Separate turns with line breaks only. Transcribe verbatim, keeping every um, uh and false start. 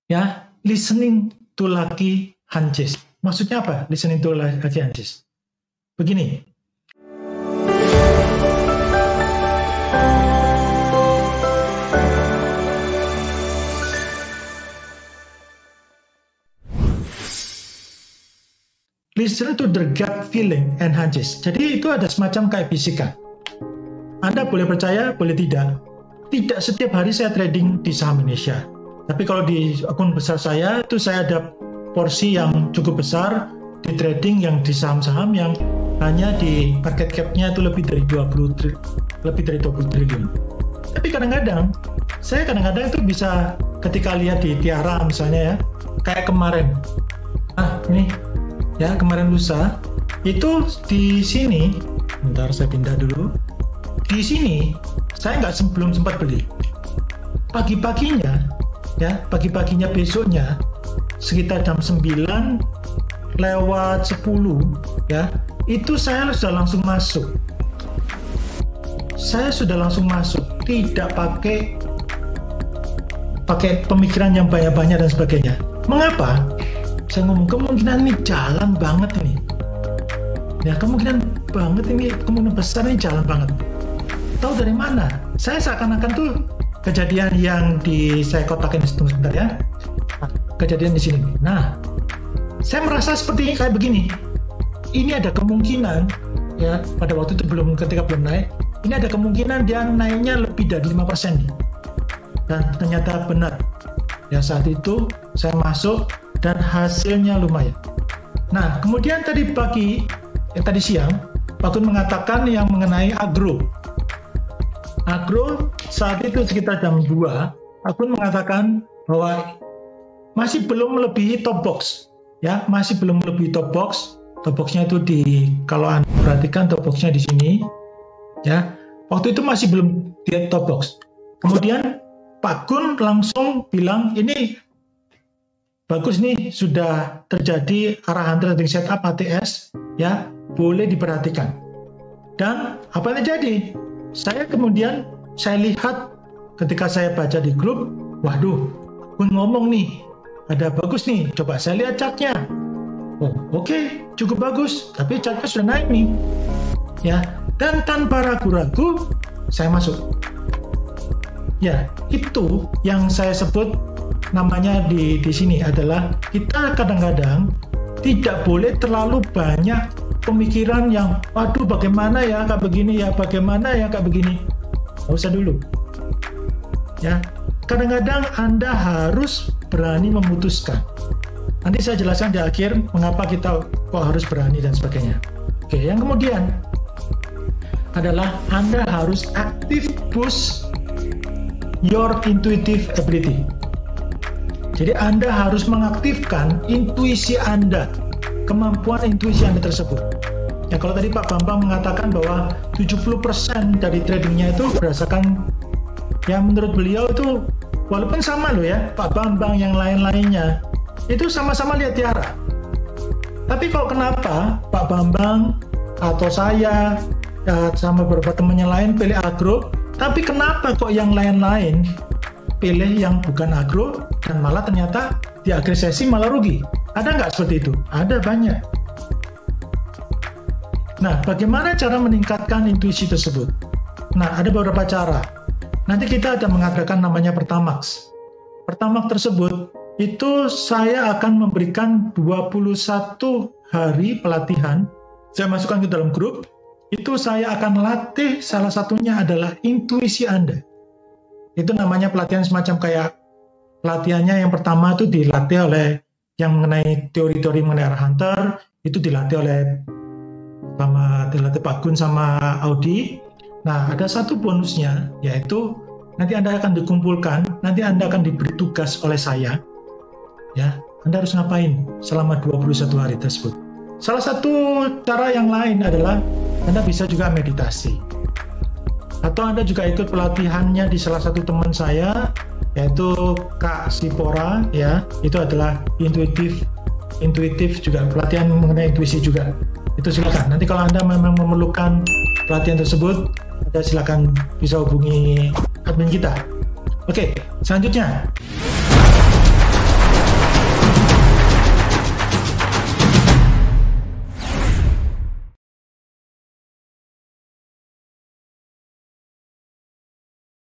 Ya, listening to Lucky Hunches. Maksudnya apa? Listening to Lucky Hunches. Begini. Listen to the gut feeling and hunches. Jadi itu ada semacam kayak bisikan. Anda boleh percaya, boleh tidak. Tidak setiap hari saya trading di saham Indonesia. Tapi kalau di akun besar saya, itu saya ada porsi yang cukup besar di trading yang di saham-saham yang hanya di market cap-nya itu lebih dari dua puluh lebih dari dua puluh triliun. Tapi kadang-kadang, saya kadang-kadang itu bisa ketika lihat di Tiara misalnya ya, kayak kemarin. Ah, ini ya kemarin lusa, itu di sini, bentar saya pindah dulu. Di sini, saya nggak sebelum sempat beli. Pagi-paginya, ya pagi-paginya besoknya sekitar jam sembilan lewat sepuluh ya itu saya sudah langsung masuk saya sudah langsung masuk tidak pakai pakai pemikiran yang banyak-banyak dan sebagainya. Mengapa? Saya ngomong kemungkinan ini jalan banget ini ya kemungkinan banget ini kemungkinan besar ini jalan banget. Tahu dari mana? Saya seakan-akan tuh kejadian yang di saya kotakin sebentar ya. Kejadian di sini. Nah, saya merasa seperti kayak begini. Ini ada kemungkinan ya pada waktu itu belum ketika belum naik. Ini ada kemungkinan dia naiknya lebih dari lima persen nih. Dan ternyata benar. Ya saat itu saya masuk dan hasilnya lumayan. Nah, kemudian tadi pagi, eh, tadi siang, Pak Gun mengatakan yang mengenai agro. Agro saat itu sekitar jam dua, aku mengatakan bahwa masih belum melebihi top box, ya masih belum melebihi top box. Top boxnya itu di kalau Anda perhatikan top boxnya di sini, ya waktu itu masih belum di top box. Kemudian Pak Gun langsung bilang ini bagus nih sudah terjadi arahan trading setup A T S, ya boleh diperhatikan. Dan apa yang terjadi? Saya kemudian, saya lihat ketika saya baca di grup, waduh, Gun ngomong nih, ada bagus nih, coba saya lihat chartnya. Oh, oke, okay, cukup bagus, tapi chartnya sudah naik nih. Ya, dan tanpa ragu-ragu, saya masuk. Ya, itu yang saya sebut namanya di, di sini adalah kita kadang-kadang tidak boleh terlalu banyak pemikiran yang waduh bagaimana ya kayak begini ya bagaimana ya kayak begini. Nggak usah dulu ya, kadang-kadang Anda harus berani memutuskan. Nanti saya jelaskan di akhir mengapa kita kok harus berani dan sebagainya. Oke, yang kemudian adalah Anda harus aktif push your intuitive ability. Jadi Anda harus mengaktifkan intuisi Anda, kemampuan intuisi Anda tersebut. Ya kalau tadi Pak Bambang mengatakan bahwa tujuh puluh persen dari tradingnya itu berdasarkan, ya menurut beliau itu walaupun sama loh ya, Pak Bambang yang lain-lainnya itu sama-sama lihat Tiara. Tapi kok kenapa Pak Bambang atau saya ya, sama beberapa temannya lain pilih agro, tapi kenapa kok yang lain-lain pilih yang bukan agro dan malah ternyata di akhir sesi malah rugi? Ada nggak seperti itu? Ada banyak. Nah, bagaimana cara meningkatkan intuisi tersebut? Nah, ada beberapa cara. Nanti kita akan mengadakan namanya Pertamax. Pertamax tersebut, itu saya akan memberikan dua puluh satu hari pelatihan. Saya masukkan ke dalam grup. Itu saya akan latih, salah satunya adalah intuisi Anda. Itu namanya pelatihan semacam kayak, pelatihannya yang pertama itu dilatih oleh yang mengenai teori-teori mengenai arah hunter, itu dilatih oleh sama dilatih Pak Gun sama Audi. Nah, ada satu bonusnya, yaitu nanti Anda akan dikumpulkan, nanti Anda akan diberi tugas oleh saya. Ya, Anda harus ngapain selama dua puluh satu hari tersebut. Salah satu cara yang lain adalah Anda bisa juga meditasi. Atau Anda juga ikut pelatihannya di salah satu teman saya, yaitu Kak Sipora, ya. Itu adalah intuitif, intuitif juga, pelatihan mengenai intuisi juga. Itu silakan. Nanti kalau Anda memang memerlukan pelatihan tersebut, Anda silakan bisa hubungi admin kita. Oke, selanjutnya.